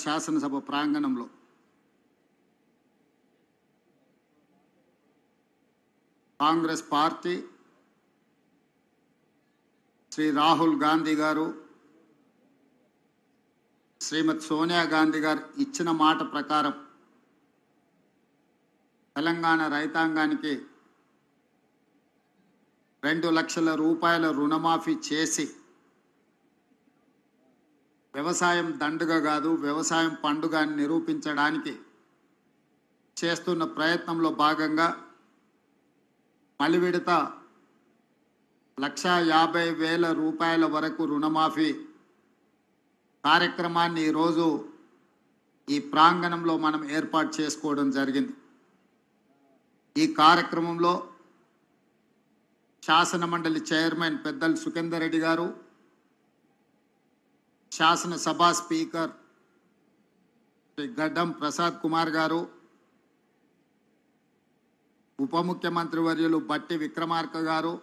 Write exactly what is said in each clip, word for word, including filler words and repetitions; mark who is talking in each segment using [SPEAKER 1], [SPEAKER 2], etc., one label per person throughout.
[SPEAKER 1] శాసనసభ ప్రాంగణంలో కాంగ్రెస్ పార్టీ శ్రీ రాహుల్ గాంధీ గారు శ్రీమతి సోనియా గాంధీ గారు ఇచ్చిన మాట ప్రకారం తెలంగాణ రైతాంగానికి రెండు లక్షల రూపాయల రుణమాఫీ చేసి వ్యవసాయం దండుగ కాదు వ్యవసాయం పండుగ అని నిరూపించడానికి చేస్తున్న ప్రయత్నంలో భాగంగా మలి విడత లక్ష యాభై వేల రూపాయల వరకు రుణమాఫీ కార్యక్రమాన్ని ఈరోజు ఈ ప్రాంగణంలో మనం ఏర్పాటు చేసుకోవడం జరిగింది. ఈ కార్యక్రమంలో శాసన మండలి చైర్మన్ పెద్దలు సుఖేందర్ రెడ్డి గారు, శాసనసభ స్పీకర్ శ్రీ గడ్డం ప్రసాద్ కుమార్ గారు, ఉప ముఖ్యమంత్రి వర్యులు బట్టి విక్రమార్క గారు,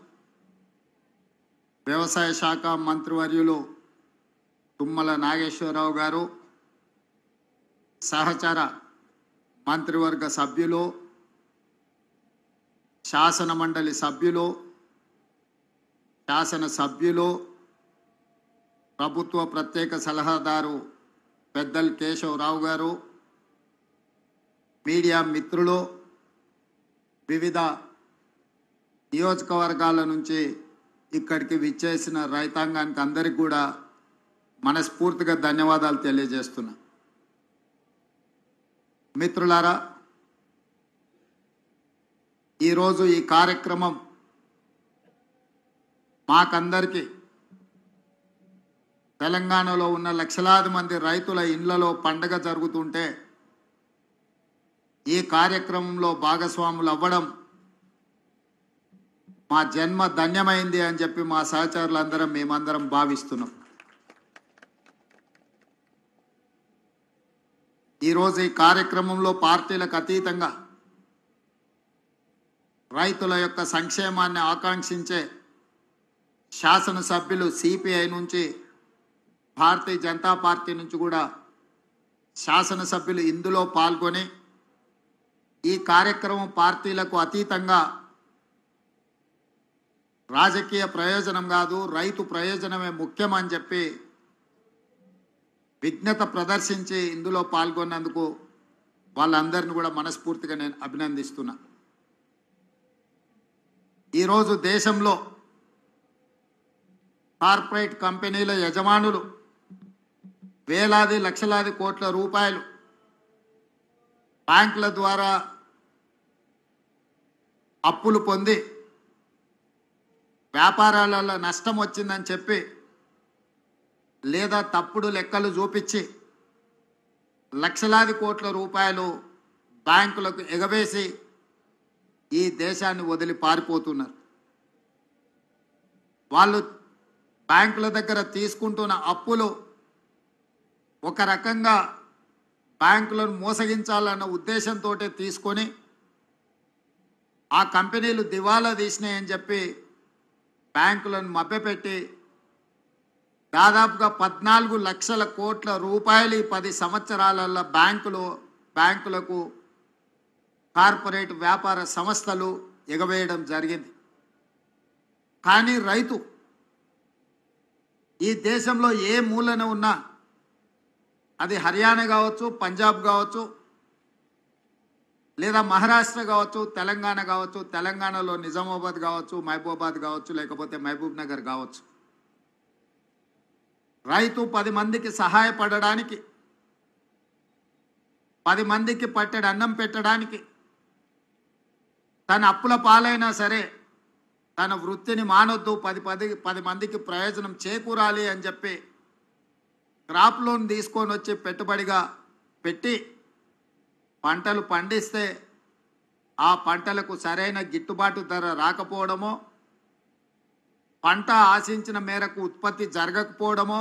[SPEAKER 1] వ్యవసాయ శాఖ మంత్రివర్యులు తుమ్మల నాగేశ్వరరావు గారు, సహచర మంత్రివర్గ సభ్యులు, శాసన మండలి సభ్యులు, శాసన సభ్యులు, ప్రభుత్వ ప్రత్యేక సలహాదారు పెద్దలు కేశవరావు గారు, మీడియా మిత్రులు, వివిధ నియోజకవర్గాల నుంచి ఇక్కడికి విచ్చేసిన రైతాంగానికి అందరికీ కూడా మనస్ఫూర్తిగా ధన్యవాదాలు తెలియజేస్తున్నా. మిత్రులారా, ఈరోజు ఈ కార్యక్రమం మాకందరికీ తెలంగాణలో ఉన్న లక్షలాది మంది రైతుల ఇళ్లలో పండగ జరుగుతుంటే ఈ కార్యక్రమంలో భాగస్వాములు అవ్వడం మా జన్మ ధన్యమైంది అని చెప్పి మా సహచరులందరం మేమందరం భావిస్తున్నాం. ఈరోజు ఈ కార్యక్రమంలో పార్టీలకు అతీతంగా రైతుల యొక్క సంక్షేమాన్ని ఆకాంక్షించే శాసనసభ్యులు సిపిఐ నుంచి, భారతీయ జనతా పార్టీ నుంచి కూడా శాసనసభ్యులు ఇందులో పాల్గొని ఈ కార్యక్రమం పార్టీలకు అతీతంగా రాజకీయ ప్రయోజనం కాదు రైతు ప్రయోజనమే ముఖ్యమని చెప్పి విజ్ఞత ప్రదర్శించి ఇందులో పాల్గొన్నందుకు వాళ్ళందరిని కూడా మనస్ఫూర్తిగా నేను అభినందిస్తున్నా. ఈరోజు దేశంలో కార్పొరేట్ కంపెనీల యజమానులు వేలాది లక్షలాది కోట్ల రూపాయలు బ్యాంకుల ద్వారా అప్పులు పొంది వ్యాపారాలలో నష్టం వచ్చిందని చెప్పి లేదా తప్పుడు లెక్కలు చూపించి లక్షలాది కోట్ల రూపాయలు బ్యాంకులకు ఎగవేసి ఈ దేశాన్ని వదిలి పారిపోతున్నారు. వాళ్ళు బ్యాంకుల దగ్గర తీసుకుంటున్న అప్పులు ఒక రకంగా బ్యాంకులను మోసగించాలన్న ఉద్దేశంతో తీసుకొని ఆ కంపెనీలు దివాలా తీసినాయని చెప్పి బ్యాంకులను మభ్యపెట్టి దాదాపుగా పద్నాలుగు లక్షల కోట్ల రూపాయలు ఈ పది సంవత్సరాలలో బ్యాంకులు బ్యాంకులకు కార్పొరేట్ వ్యాపార సంస్థలు ఎగవేయడం జరిగింది. కానీ రైతు ఈ దేశంలో ఏ మూలన ఉన్నా, అది హర్యానా కావచ్చు, పంజాబ్ కావచ్చు, లేదా మహారాష్ట్ర కావచ్చు, తెలంగాణ కావచ్చు, తెలంగాణలో నిజామాబాద్ కావచ్చు, మహబూబాబాద్ కావచ్చు, లేకపోతే మహబూబ్ నగర్ కావచ్చు, రైతు పది మందికి సహాయపడడానికి, పది మందికి పట్టెడు అన్నం పెట్టడానికి, తన అప్పుల పాలైనా సరే తన వృత్తిని మానొద్దు, పది పది పది మందికి ప్రయోజనం చేకూరాలి అని చెప్పి క్రాప్ లోన్ తీసుకొని వచ్చి పెట్టుబడిగా పెట్టి పంటలు పండిస్తే ఆ పంటలకు సరైన గిట్టుబాటు ధర రాకపోవడమో, పంట ఆశించిన మేరకు ఉత్పత్తి జరగకపోవడమో,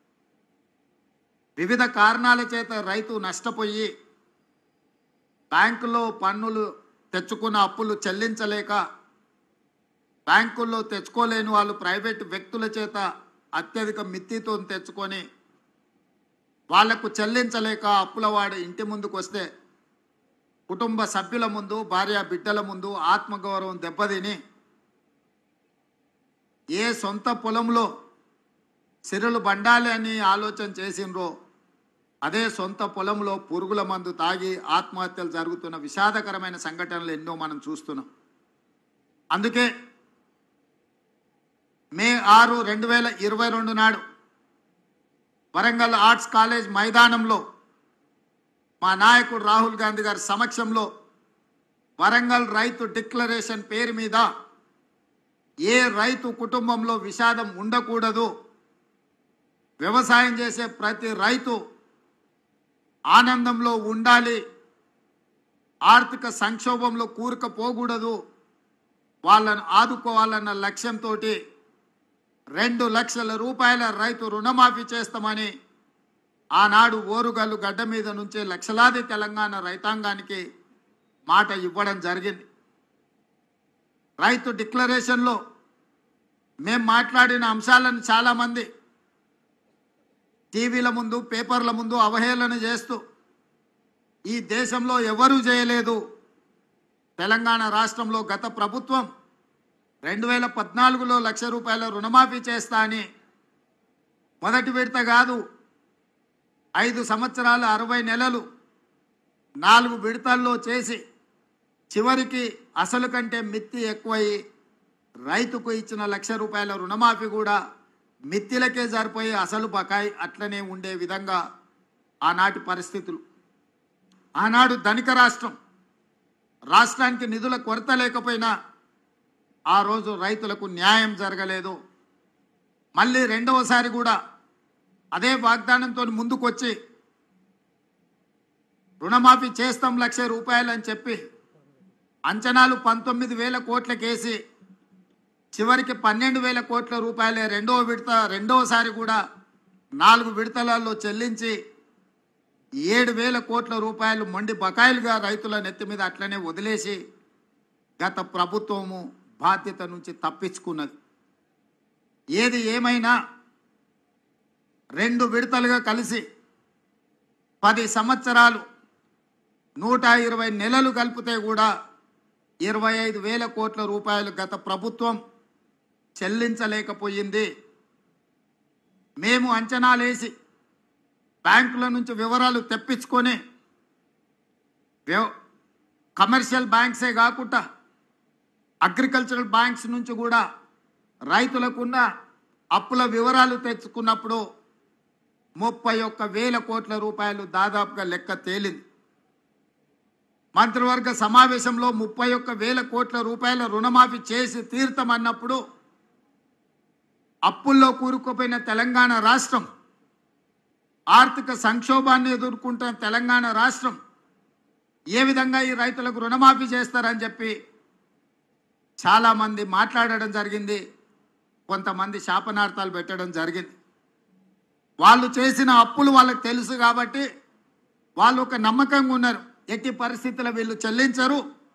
[SPEAKER 1] వివిధ కారణాల చేత రైతు నష్టపోయి బ్యాంకులో పన్నులు తెచ్చుకున్న అప్పులు చెల్లించలేక, బ్యాంకుల్లో తెచ్చుకోలేని వాళ్ళు ప్రైవేటు వ్యక్తుల చేత అత్యధిక మిత్తితో తెచ్చుకొని వాళ్లకు చెల్లించలేక అప్పులవాడు ఇంటి ముందుకు వస్తే కుటుంబ సభ్యుల ముందు భార్య బిడ్డల ముందు ఆత్మగౌరవం దెబ్బతిని ఏ సొంత పొలంలో సిరులు బండాలి అని ఆలోచన చేసినరో అదే సొంత పొలంలో పురుగుల మందు తాగి ఆత్మహత్యలు జరుగుతున్న విషాదకరమైన సంఘటనలు ఎన్నో మనం చూస్తున్నాం. అందుకే మే ఆరు రెండు వేల ఇరవై రెండు నాడు వరంగల్ ఆర్ట్స్ కాలేజ్ మైదానంలో మా నాయకుడు రాహుల్ గాంధీ గారి సమక్షంలో వరంగల్ రైతు డిక్లరేషన్ పేరు మీద ఏ రైతు కుటుంబంలో విషాదం ఉండకూడదు, వ్యవసాయం చేసే ప్రతి రైతు ఆనందంలో ఉండాలి, ఆర్థిక సంక్షోభంలో కూరుకుపోకూడదు, వాళ్ళను ఆదుకోవాలన్న లక్ష్యంతో రెండు లక్షల రూపాయల రైతు రుణమాఫీ చేస్తామని ఆనాడు ఓరుగల్లు గడ్డ మీద నుంచే లక్షలాది తెలంగాణ రైతాంగానికి మాట ఇవ్వడం జరిగింది. రైతు డిక్లరేషన్లో మేము మాట్లాడిన అంశాలను చాలామంది టీవీల ముందు పేపర్ల ముందు అవహేళన చేస్తూ ఈ దేశంలో ఎవరూ చేయలేదు, తెలంగాణ రాష్ట్రంలో గత ప్రభుత్వం రెండు వేల పద్నాలుగులో లక్ష రూపాయల రుణమాఫీ చేస్తా అని మొదటి విడత కాదు ఐదు సంవత్సరాలు అరవై నెలలు నాలుగు విడతల్లో చేసి చివరికి అసలు కంటే మిత్తి ఎక్కువయి రైతుకు ఇచ్చిన లక్ష రూపాయల రుణమాఫీ కూడా మిత్తిలకే సరిపోయి అసలు బకాయి అట్లనే ఉండే విధంగా ఆనాటి పరిస్థితులు. ఆనాడు ధనిక రాష్ట్రం, రాష్ట్రానికి నిధుల కొరత లేకపోయినా ఆ రోజు రైతులకు న్యాయం జరగలేదు. మళ్ళీ రెండవసారి కూడా అదే వాగ్దానంతో ముందుకొచ్చి రుణమాఫీ చేస్తాం లక్ష రూపాయలు అని చెప్పి అంచనాలు పంతొమ్మిది వేల కోట్లకేసి చివరికి పన్నెండు వేల కోట్ల రూపాయలే రెండవ విడత రెండవసారి కూడా నాలుగు విడతలలో చెల్లించి ఏడు వేల కోట్ల రూపాయలు మొండి బకాయిలుగా రైతుల నెత్తి మీద అట్లనే వదిలేసి గత ప్రభుత్వము బాధ్యత నుంచి తప్పించుకున్నది. ఏది ఏమైనా రెండు విడతలుగా కలిసి పది సంవత్సరాలు నూట ఇరవై నెలలు కలిపితే కూడా ఇరవై ఐదు వేల కోట్ల రూపాయలు గత ప్రభుత్వం చెల్లించలేకపోయింది. మేము అంచనాలేసి బ్యాంకుల నుంచి వివరాలు తెప్పించుకొని కమర్షియల్ బ్యాంక్సే కాకుండా అగ్రికల్చరల్ బ్యాంక్స్ నుంచి కూడా రైతులకున్న అప్పుల వివరాలు తెచ్చుకున్నప్పుడు ముప్పై ఒక్క వేల కోట్ల రూపాయలు దాదాపుగా లెక్క తేలింది. మంత్రివర్గ సమావేశంలో ముప్పై ఒక్క వేల కోట్ల రూపాయల రుణమాఫీ చేసి తీర్థమన్నప్పుడు అప్పుల్లో కూరుకుపోయిన తెలంగాణ రాష్ట్రం, ఆర్థిక సంక్షోభాన్ని ఎదుర్కొంటున్న తెలంగాణ రాష్ట్రం ఏ విధంగా ఈ రైతులకు రుణమాఫీ చేస్తారని చెప్పి చాలామంది మాట్లాడడం జరిగింది. కొంతమంది శాపనార్థాలు పెట్టడం జరిగింది. వాళ్ళు చేసిన అప్పులు వాళ్ళకి తెలుసు కాబట్టి వాళ్ళు ఒక నమ్మకంగా ఉన్నారు, ఎట్టి పరిస్థితుల్లో వీళ్ళు చెల్లించరు,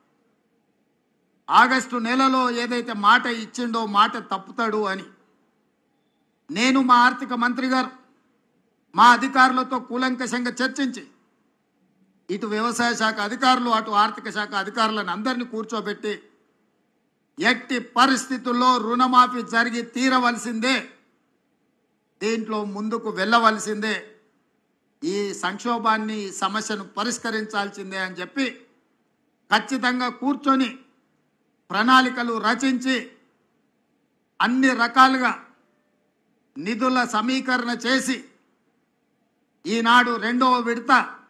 [SPEAKER 1] ఆగస్టు నెలలో ఏదైతే మాట ఇచ్చిండో మాట తప్పుతాడు అని. నేను మా ఆర్థిక మంత్రి గారు మా అధికారులతో కూలంకషంగా చర్చించి ఇటు వ్యవసాయ శాఖ అధికారులు అటు ఆర్థిక శాఖ అధికారులను అందరినీ కూర్చోబెట్టి ఎట్టి పరిస్థితుల్లో రుణమాఫీ జరిగి తీరవలసిందే, దీంట్లో ముందుకు వెళ్ళవలసిందే, ఈ సంక్షోభాన్ని ఈ సమస్యను పరిష్కరించాల్సిందే అని చెప్పి ఖచ్చితంగా కూర్చొని ప్రణాళికలు రచించి అన్ని రకాలుగా నిధుల సమీకరణ చేసి ఈనాడు రెండవ విడత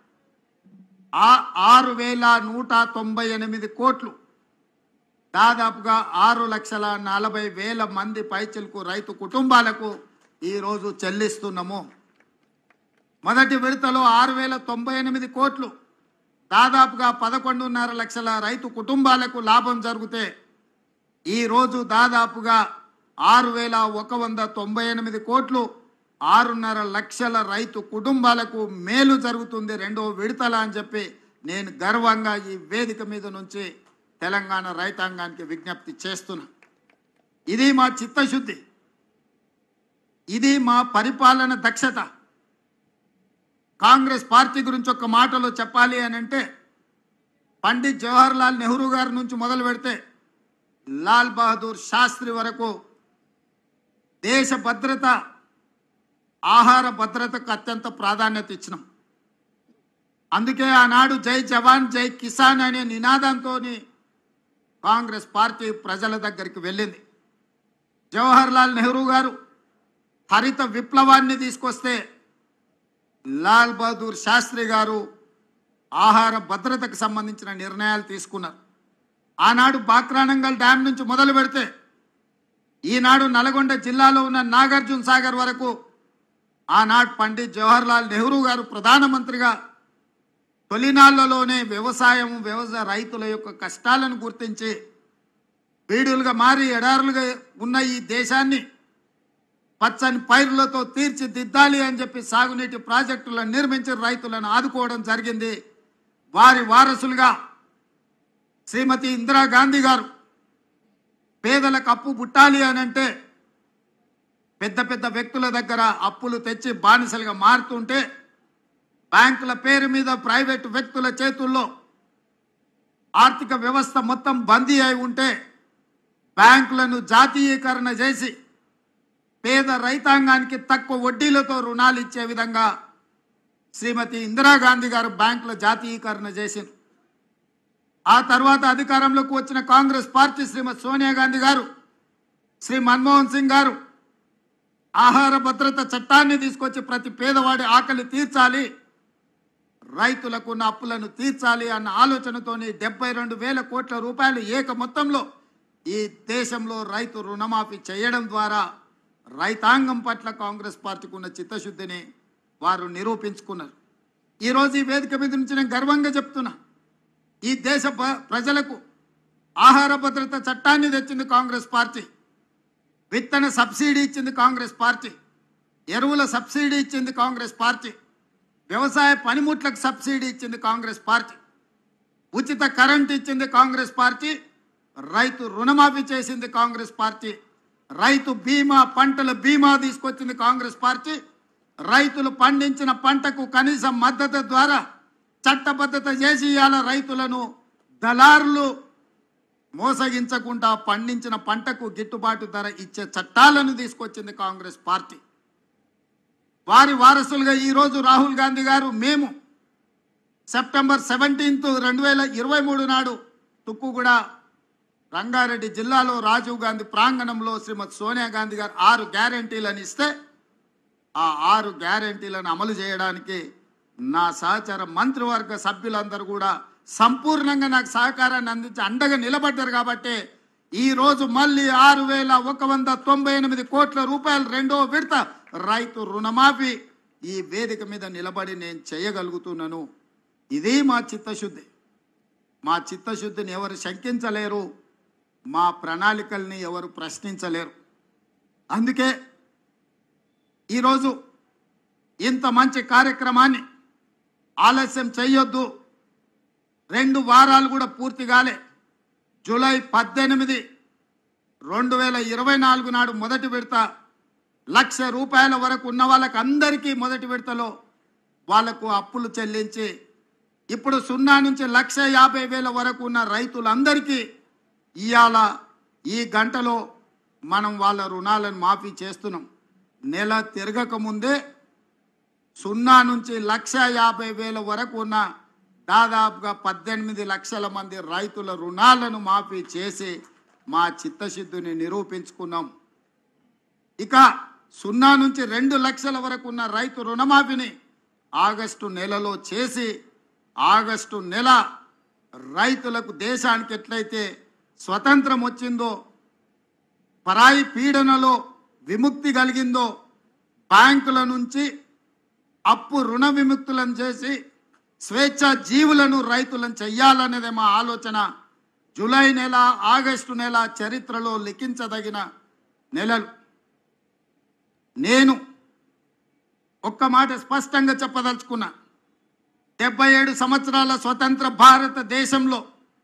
[SPEAKER 1] ఆరు వేల నూట తొంభై ఎనిమిది కోట్లు దాదాపుగా ఆరు లక్షల నలభై వేల మంది పైచిలకు రైతు కుటుంబాలకు ఈరోజు చెల్లిస్తున్నాము. మొదటి విడతలో ఆరు వేల తొంభై ఎనిమిది కోట్లు దాదాపుగా పదకొండున్నర లక్షల రైతు కుటుంబాలకు లాభం జరిగితే ఈరోజు దాదాపుగా ఆరు వేల ఒక వంద తొంభై ఎనిమిది కోట్లు ఆరున్నర లక్షల రైతు కుటుంబాలకు మేలు జరుగుతుంది రెండో విడతల అని చెప్పి నేను గర్వంగా ఈ వేదిక మీద నుంచి తెలంగాణ రైతాంగానికి విజ్ఞప్తి చేస్తున్నా. ఇది మా చిత్తశుద్ధి, ఇది మా పరిపాలన దక్షత. కాంగ్రెస్ పార్టీ గురించి ఒక మాటలో చెప్పాలి అని అంటే పండిత్ జవహర్ లాల్ నెహ్రూ గారి నుంచి మొదలు పెడితే లాల్ బహదూర్ శాస్త్రి వరకు దేశ భద్రత, ఆహార భద్రతకు అత్యంత ప్రాధాన్యత ఇచ్చినాం. అందుకే ఆనాడు జై జవాన్ జై కిసాన్ అనే నినాదంతో కాంగ్రెస్ పార్టీ ప్రజల దగ్గరికి వెళ్ళింది. జవహర్ లాల్ నెహ్రూ గారు హరిత విప్లవాన్ని తీసుకొస్తే లాల్ బహదూర్ శాస్త్రి గారు ఆహార భద్రతకు సంబంధించిన నిర్ణయాలు తీసుకున్నారు. ఆనాడు బాక్రానంగల్ డ్యాం నుంచి మొదలు పెడితే ఈనాడు నల్గొండ జిల్లాలో ఉన్న నాగార్జున సాగర్ వరకు ఆనాడు పండిత్ జవహర్ లాల్ నెహ్రూ గారు ప్రధానమంత్రిగా తొలినాళ్లలోనే వ్యవసాయం వ్యవసాయ రైతుల యొక్క కష్టాలను గుర్తించి బీడులుగా మారి ఎడారులుగా ఉన్న ఈ దేశాన్ని పచ్చని పైరులతో తీర్చిదిద్దాలి అని చెప్పి సాగునీటి ప్రాజెక్టులను నిర్మించి రైతులను ఆదుకోవడం జరిగింది. వారి వారసులుగా శ్రీమతి ఇందిరాగాంధీ గారు పేదలకు అప్పు పుట్టాలి అని అంటే పెద్ద పెద్ద వ్యక్తుల దగ్గర అప్పులు తెచ్చి బానిసలుగా మారుతుంటే బ్యాంకుల పేరు మీద ప్రైవేటు వ్యక్తుల చేతుల్లో ఆర్థిక వ్యవస్థ మొత్తం బందీ అయి ఉంటే బ్యాంకులను జాతీయీకరణ చేసి పేద రైతాంగానికి తక్కువ వడ్డీలతో రుణాలు ఇచ్చే విధంగా శ్రీమతి ఇందిరాగాంధీ గారు బ్యాంకుల జాతీయీకరణ చేసింది. ఆ తర్వాత అధికారంలోకి వచ్చిన కాంగ్రెస్ పార్టీ శ్రీమతి సోనియా గాంధీ గారు, శ్రీ మన్మోహన్ సింగ్ గారు ఆహార భద్రత చట్టాన్ని తీసుకొచ్చి ప్రతి పేదవాడి ఆకలి తీర్చాలి, రైతులకు ఉన్న అప్పులను తీర్చాలి అన్న ఆలోచనతోని డెబ్బై రెండు వేల కోట్ల రూపాయలు ఏక మొత్తంలో ఈ దేశంలో రైతు రుణమాఫీ చేయడం ద్వారా రైతాంగం పట్ల కాంగ్రెస్ పార్టీకి ఉన్న చిత్తశుద్ధిని వారు నిరూపించుకున్నారు. ఈరోజు ఈ వేదిక మీద నుంచి నేను గర్వంగా చెప్తున్నా, ఈ దేశ ప్రజలకు ఆహార భద్రత చట్టాన్ని తెచ్చింది కాంగ్రెస్ పార్టీ, విత్తన సబ్సిడీ ఇచ్చింది కాంగ్రెస్ పార్టీ, ఎరువుల సబ్సిడీ ఇచ్చింది కాంగ్రెస్ పార్టీ, వ్యవసాయ పనిముట్లకు సబ్సిడీ ఇచ్చింది కాంగ్రెస్ పార్టీ, ఉచిత కరెంట్ ఇచ్చింది కాంగ్రెస్ పార్టీ, రైతు రుణమాఫీ చేసింది కాంగ్రెస్ పార్టీ, రైతు బీమా పంటల బీమా తీసుకొచ్చింది కాంగ్రెస్ పార్టీ, రైతులు పండించిన పంటకు కనీస మద్దతు ద్వారా చట్టబద్ధత చేసి ఇవాళ రైతులను దళారులు మోసగించకుండా పండించిన పంటకు గిట్టుబాటు ధర ఇచ్చే చట్టాలను తీసుకొచ్చింది కాంగ్రెస్ పార్టీ. వారి వారసులుగా ఈరోజు రాహుల్ గాంధీ గారు మేము సెప్టెంబర్ సెవెంటీన్త్ రెండు వేల ఇరవై మూడు నాడు తుక్కుగూడ రంగారెడ్డి జిల్లాలో రాజీవ్ గాంధీ ప్రాంగణంలో శ్రీమతి సోనియా గాంధీ గారు ఆరు గ్యారెంటీలను ఇస్తే ఆ ఆరు గ్యారెంటీలను అమలు చేయడానికి నా సహచర మంత్రివర్గ సభ్యులందరూ కూడా సంపూర్ణంగా నాకు సహకారాన్ని అందించి అండగా నిలబడ్డారు. కాబట్టి ఈరోజు మళ్ళీ ఆరు వేల ఒక వంద తొంభై ఎనిమిది కోట్ల రూపాయలు రెండో విడత రైతు రుణమాఫీ ఈ వేదిక మీద నిలబడి నేను చేయగలుగుతున్నాను. ఇది మా చిత్తశుద్ధి. మా చిత్తశుద్ధిని ఎవరు శంకించలేరు, మా ప్రణాళికల్ని ఎవరు ప్రశ్నించలేరు. అందుకే ఈరోజు ఇంత మంచి కార్యక్రమాన్ని ఆలస్యం చేయొద్దు. రెండు వారాలు కూడా పూర్తి కాలే. జూలై పద్దెనిమిది రెండు వేల ఇరవై నాలుగు నాడు మొదటి విడత లక్ష రూపాయల వరకు ఉన్న వాళ్ళకి అందరికీ మొదటి విడతలో వాళ్లకు అప్పులు చెల్లించి ఇప్పుడు సున్నా నుంచి లక్ష యాభై వేల వరకు ఉన్న రైతులందరికీ ఇవాళ ఈ గంటలో మనం వాళ్ళ రుణాలను మాఫీ చేస్తున్నాం. నెల తిరగక ముందే సున్నా నుంచి లక్ష యాభై వేల వరకు ఉన్న దాదాపుగా పద్దెనిమిది లక్షల మంది రైతుల రుణాలను మాఫీ చేసి మా చిత్తశుద్ధిని నిరూపించుకున్నాం. ఇక సున్నా నుంచి రెండు లక్షల వరకు ఉన్న రైతు రుణమాఫీని ఆగస్టు నెలలో చేసి ఆగస్టు నెల రైతులకు దేశానికి ఎట్లయితే స్వతంత్రం వచ్చిందో, పరాయి పీడనలో విముక్తి కలిగిందో, బ్యాంకుల నుంచి అప్పు రుణ విముక్తులను చేసి స్వేచ్ఛ జీవులను రైతులను చెయ్యాలనేదే మా ఆలోచన. జూలై నెల ఆగస్టు నెల చరిత్రలో లిఖించదగిన నెలలు. నేను ఒక్క మాట స్పష్టంగా చెప్పదలుచుకున్నా, డెబ్బై ఏడు సంవత్సరాల స్వతంత్ర భారతదేశంలో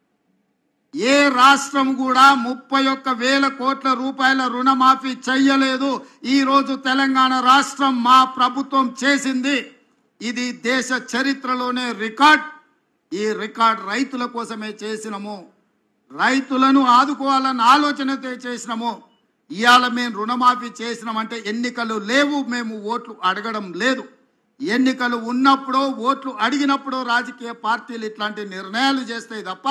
[SPEAKER 1] ఏ రాష్ట్రం కూడా ముప్పై ఒక్క వేల కోట్ల రూపాయల రుణమాఫీ చెయ్యలేదు. ఈరోజు తెలంగాణ రాష్ట్రం మా ప్రభుత్వం చేసింది. ఇది దేశ చరిత్రలోనే రికార్డ్. ఈ రికార్డ్ రైతుల కోసమే చేసినాము, రైతులను ఆదుకోవాలన్న ఆలోచనతో చేసినాము. ఇవాళ మేము రుణమాఫీ చేసినామంటే ఎన్నికలు లేవు, మేము ఓట్లు అడగడం లేదు. ఎన్నికలు ఉన్నప్పుడు ఓట్లు అడిగినప్పుడు రాజకీయ పార్టీలు ఇట్లాంటి నిర్ణయాలు చేస్తాయి తప్ప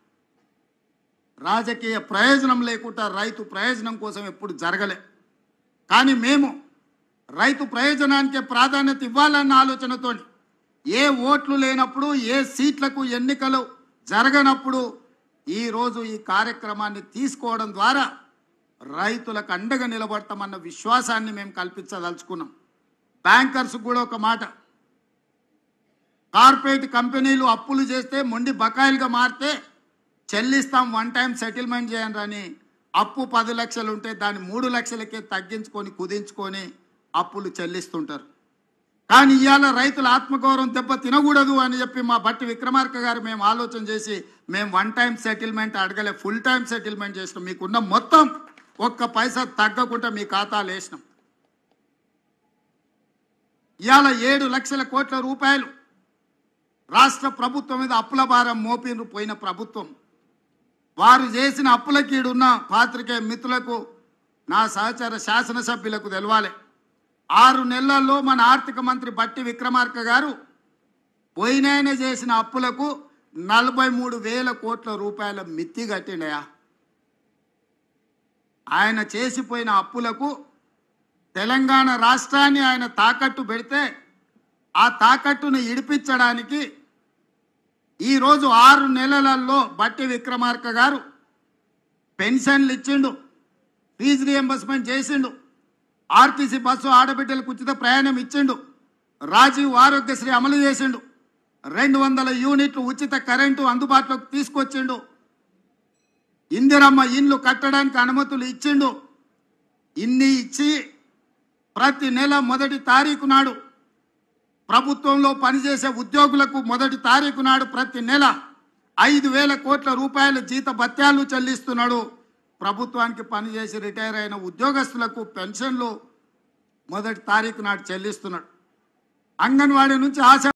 [SPEAKER 1] రాజకీయ ప్రయోజనం లేకుండా రైతు ప్రయోజనం కోసం ఎప్పుడు జరగలే. కానీ మేము రైతు ప్రయోజనానికే ప్రాధాన్యత ఇవ్వాలన్న ఆలోచనతో ఏ ఓట్లు లేనప్పుడు, ఏ సీట్లకు ఎన్నికలు జరగనప్పుడు ఈరోజు ఈ కార్యక్రమాన్ని తీసుకోవడం ద్వారా రైతులకు అండగా నిలబడతామన్న విశ్వాసాన్ని మేము కల్పించదలుచుకున్నాం. బ్యాంకర్స్ కూడా ఒక మాట, కార్పొరేట్ కంపెనీలు అప్పులు చేస్తే మొండి బకాయిలుగా మారితే చెల్లిస్తాం, వన్ టైం సెటిల్మెంట్ చేయండి అని అప్పు పది లక్షలు ఉంటే దాన్ని మూడు లక్షలకే తగ్గించుకొని కుదించుకొని అప్పులు చెల్లిస్తుంటారు. కానీ ఇవాళ రైతుల ఆత్మగౌరవం దెబ్బ తినకూడదు అని చెప్పి మా బట్టి విక్రమార్క గారు మేము ఆలోచన చేసి మేము వన్ టైం సెటిల్మెంట్ అడగలే, ఫుల్ టైం సెటిల్మెంట్ చేసినాం. మీకున్న మొత్తం ఒక్క పైసా తగ్గకుండా మీ ఖాతాలు వేసినాం. ఇవాళ ఏడు లక్షల కోట్ల రూపాయలు రాష్ట్ర ప్రభుత్వం మీద అప్పుల భారం మోపిన పోయిన ప్రభుత్వం. వారు చేసిన అప్పులకి ఈడున్న పాత్రికేయ మిత్రులకు, నా సహచర శాసనసభ్యులకు తెలవాలి. ఆరు నెలల్లో మన ఆర్థిక మంత్రి బట్టి విక్రమార్క గారు పోయినాయన చేసిన అప్పులకు నలభై మూడు వేల కోట్ల రూపాయల మిత్తి కట్టిండయా. ఆయన చేసిపోయిన అప్పులకు తెలంగాణ రాష్ట్రాన్ని ఆయన తాకట్టు పెడితే ఆ తాకట్టును ఇడిపించడానికి ఈరోజు ఆరు నెలలలో బట్టి విక్రమార్క గారు పెన్షన్లు ఇచ్చిండు, ఫీజు రియంబర్స్మెంట్ చేసిండు, ఆర్టీసీ బస్సు ఆడబిడ్డలకు ఉచిత ప్రయాణం ఇచ్చిండు, రాజీవ్ ఆరోగ్యశ్రీ అమలు చేసిండు, రెండు వందల యూనిట్లు ఉచిత కరెంటు అందుబాటులోకి తీసుకొచ్చిండు, ఇందిరమ్మ ఇండ్లు కట్టడానికి అనుమతులు ఇచ్చిండు. ఇన్ని ఇచ్చి ప్రతి నెల మొదటి తారీఖు నాడు ప్రభుత్వంలో పనిచేసే ఉద్యోగులకు మొదటి తారీఖు నాడు ప్రతి నెల ఐదు వేల కోట్ల రూపాయల జీత భత్యాలు చెల్లిస్తున్నాడు. ప్రభుత్వానికి పనిచేసి రిటైర్ అయిన ఉద్యోగస్తులకు పెన్షన్లు మొదటి తారీఖు నాడు చెల్లిస్తున్నాడు. అంగన్వాడీ నుంచి ఆశ